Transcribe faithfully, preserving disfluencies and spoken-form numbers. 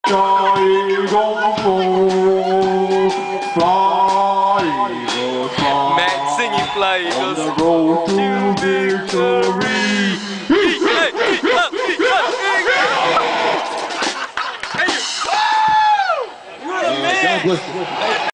Fly, Eagles, fly, Eagles, fly. Matt singing Fly Eagles. On the road to victory. God bless you.